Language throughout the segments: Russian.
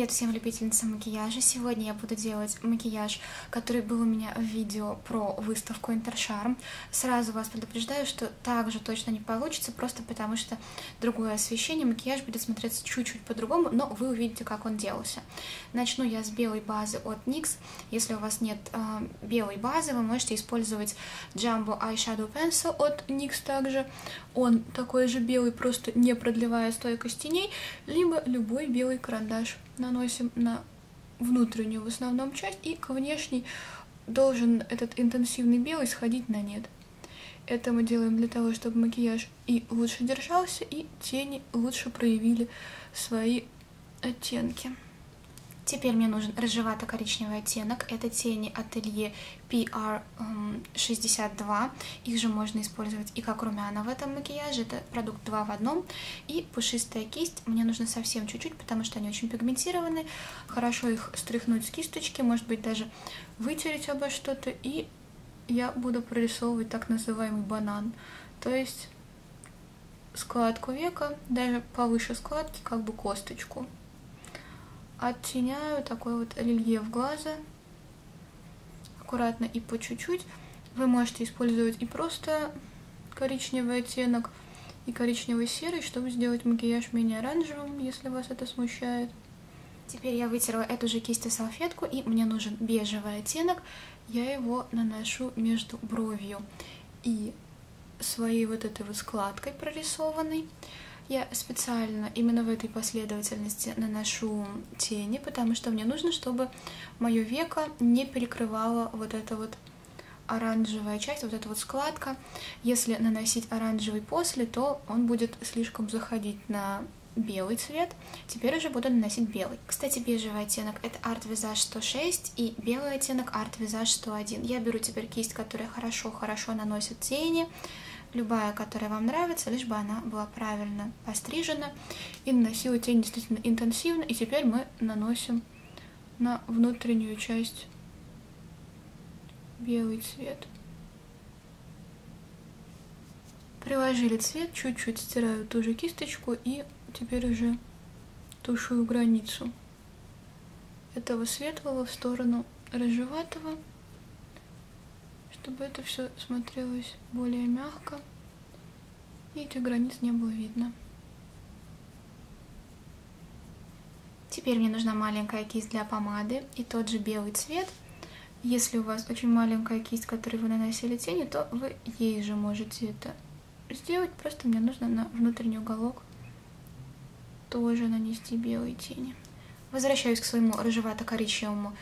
Привет всем любительницам макияжа! Сегодня я буду делать макияж, который был у меня в видео про выставку Интершарм. Сразу вас предупреждаю, что так же точно не получится, просто потому что другое освещение, макияж будет смотреться чуть-чуть по-другому, но вы увидите, как он делался. Начну я с белой базы от NYX. Если у вас нет белой базы, вы можете использовать Jumbo Eyeshadow Pencil от NYX также. Он такой же белый, просто не продлевая стойкость теней, либо любой белый карандаш. Наносим на внутреннюю в основном часть, и к внешней должен этот интенсивный белый сходить на нет. Это мы делаем для того, чтобы макияж и лучше держался, и тени лучше проявили свои оттенки. Теперь мне нужен рыжевато-коричневый оттенок. Это тени Atelier PR62. Их же можно использовать и как румяна в этом макияже. Это продукт 2 в 1. И пушистая кисть. Мне нужно совсем чуть-чуть, потому что они очень пигментированы. Хорошо их стряхнуть с кисточки, может быть даже вытереть обо что-то. И я буду прорисовывать так называемый банан. То есть складку века, даже повыше складки, как бы косточку. Оттеняю такой вот рельеф глаза, аккуратно и по чуть-чуть. Вы можете использовать и просто коричневый оттенок, и коричневый серый, чтобы сделать макияж менее оранжевым, если вас это смущает. Теперь я вытерла эту же кисть и салфетку, и мне нужен бежевый оттенок. Я его наношу между бровью и своей вот этой вот складкой прорисованной. Я специально именно в этой последовательности наношу тени, потому что мне нужно, чтобы мое веко не перекрывало вот эта вот оранжевая часть, вот эта вот складка. Если наносить оранжевый после, то он будет слишком заходить на белый цвет. Теперь уже буду наносить белый. Кстати, бежевый оттенок это Art Visage 106 и белый оттенок Art Visage 101. Я беру теперь кисть, которая хорошо наносит тени. Любая, которая вам нравится, лишь бы она была правильно пострижена и наносила тень действительно интенсивно. И теперь мы наносим на внутреннюю часть белый цвет. Приложили цвет, чуть-чуть стираю ту же кисточку и теперь уже тушую границу этого светлого в сторону рыжеватого, чтобы это все смотрелось более мягко и этих границ не было видно. Теперь мне нужна маленькая кисть для помады и тот же белый цвет. Если у вас очень маленькая кисть, которой вы наносили тени, то вы ей же можете это сделать. Просто мне нужно на внутренний уголок тоже нанести белые тени. Возвращаюсь к своему рыжевато-коричневому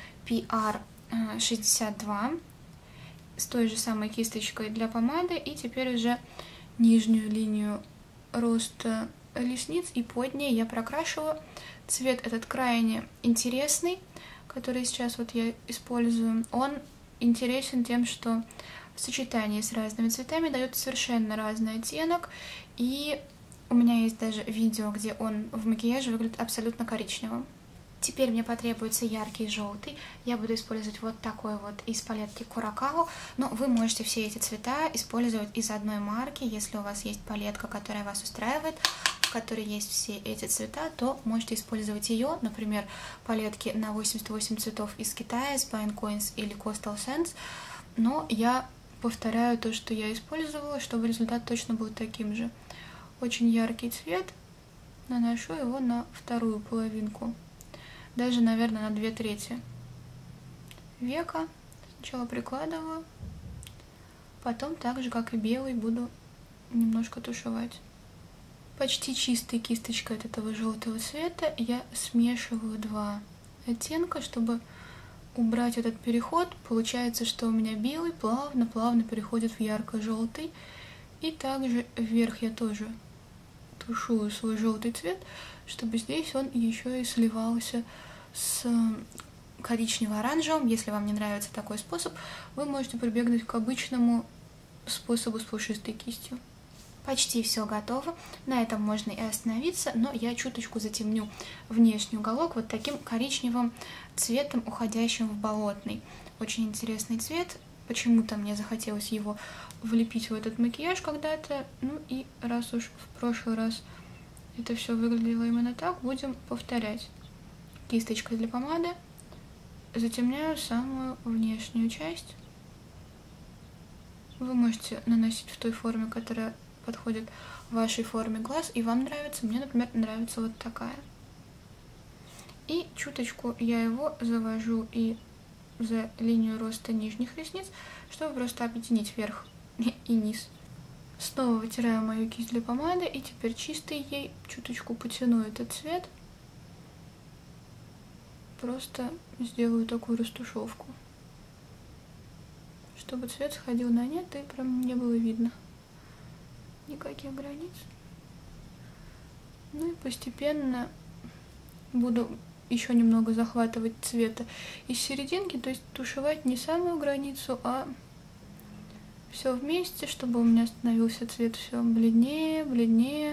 PR62 с той же самой кисточкой для помады, и теперь уже нижнюю линию роста ресниц и под ней я прокрашиваю. Цвет этот крайне интересный, который сейчас вот я использую. Он интересен тем, что в сочетании с разными цветами дает совершенно разный оттенок, и у меня есть даже видео, где он в макияже выглядит абсолютно коричневым. Теперь мне потребуется яркий желтый. Я буду использовать вот такой вот из палетки Curaçao. Но вы можете все эти цвета использовать из одной марки. Если у вас есть палетка, которая вас устраивает, в которой есть все эти цвета, то можете использовать ее. Например, палетки на 88 цветов из Китая, Spine Coins или Coastal Sands. Но я повторяю то, что я использовала, чтобы результат точно был таким же. Очень яркий цвет. Наношу его на вторую половинку. Даже, наверное, на 2/3 века. Сначала прикладываю, потом так же, как и белый, буду немножко тушевать. Почти чистой кисточкой от этого желтого цвета я смешиваю два оттенка, чтобы убрать этот переход. Получается, что у меня белый плавно переходит в ярко-желтый. И также вверх я тоже тушую свой желтый цвет, чтобы здесь он еще и сливался с коричнево-оранжевым. Если вам не нравится такой способ, вы можете прибегнуть к обычному способу с пушистой кистью. Почти все готово. На этом можно и остановиться, но я чуточку затемню внешний уголок вот таким коричневым цветом, уходящим в болотный. Очень интересный цвет. Почему-то мне захотелось его влепить в этот макияж когда-то. Ну и раз уж в прошлый раз это все выглядело именно так, будем повторять. кисточкой для помады затемняю самую внешнюю часть. Вы можете наносить в той форме, которая подходит вашей форме глаз, и вам нравится. Мне, например, нравится вот такая. И чуточку я его завожу и за линию роста нижних ресниц, чтобы просто объединить верх и низ. Снова вытираю мою кисть для помады, и теперь чистой ей чуточку потяну этот цвет. Просто сделаю такую растушевку, чтобы цвет сходил на нет и прям не было видно никаких границ. Ну и постепенно буду еще немного захватывать цвета из серединки, то есть тушевать не самую границу, а все вместе, чтобы у меня становился цвет все бледнее, бледнее.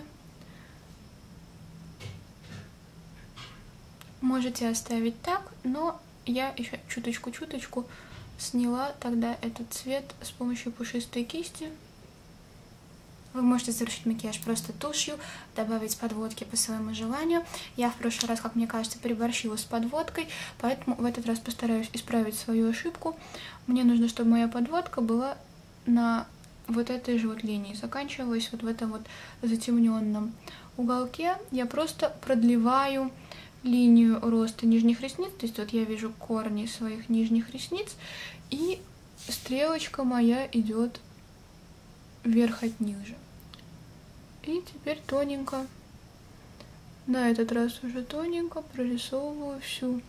Можете оставить так, но я еще чуточку сняла тогда этот цвет с помощью пушистой кисти. Вы можете завершить макияж просто тушью, добавить подводки по своему желанию. Я в прошлый раз, как мне кажется, переборщила с подводкой, поэтому в этот раз постараюсь исправить свою ошибку. Мне нужно, чтобы моя подводка была на вот этой же вот линии, заканчивалась вот в этом вот затемненном уголке. Я просто продлеваю линию роста нижних ресниц, то есть вот я вижу корни своих нижних ресниц, и стрелочка моя идет вверх от ниже. И теперь тоненько, на этот раз уже тоненько прорисовываю всю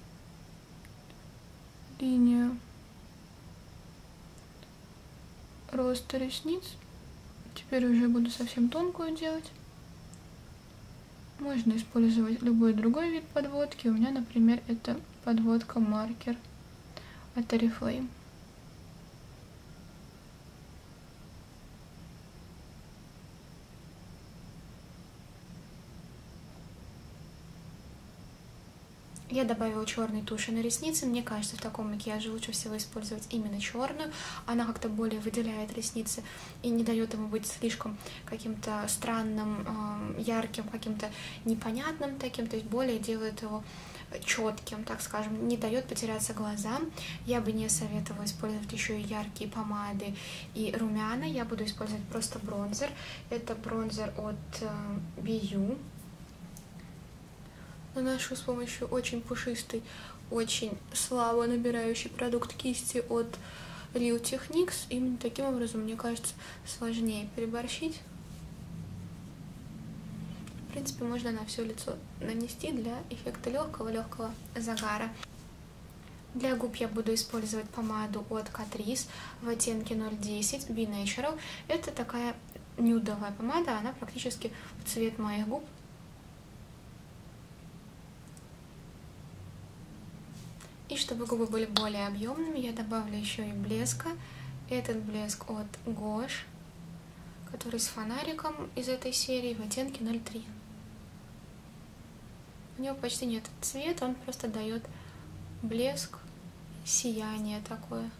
линию роста ресниц. Теперь уже буду совсем тонкую делать. Можно использовать любой другой вид подводки. У меня, например, это подводка маркер от Oriflame. Я добавила черной туши на ресницы. Мне кажется, в таком макияже лучше всего использовать именно черную. Она как-то более выделяет ресницы и не дает ему быть слишком каким-то странным, ярким, каким-то непонятным таким, то есть более делает его четким, так скажем, не дает потеряться глазам. Я бы не советовала использовать еще и яркие помады и румяна. Я буду использовать просто бронзер. Это бронзер от BU. Наношу с помощью очень пушистой, очень слабо набирающий продукт кисти от Real Techniques. Именно таким образом, мне кажется, сложнее переборщить. В принципе, можно на все лицо нанести для эффекта легкого загара. Для губ я буду использовать помаду от Catrice в оттенке 010 Be Natural. Это такая нюдовая помада, она практически в цвет моих губ. И чтобы губы были более объемными, я добавлю еще и блеска. Этот блеск от Gosh, который с фонариком из этой серии в оттенке 03. У него почти нет цвета, он просто дает блеск, сияние такое.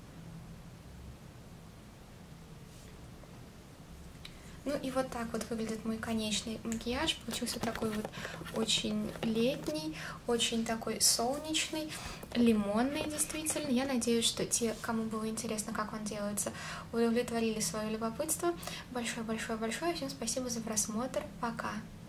Ну и вот так вот выглядит мой конечный макияж. Получился такой вот очень летний, очень такой солнечный, лимонный действительно. Я надеюсь, что те, кому было интересно, как он делается, удовлетворили свое любопытство. Большое-большое-большое всем спасибо за просмотр. Пока!